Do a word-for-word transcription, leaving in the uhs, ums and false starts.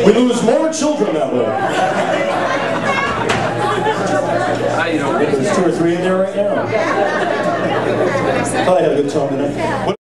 We lose more children that way. There's two or three in there right now. I thought I had a good tone tonight.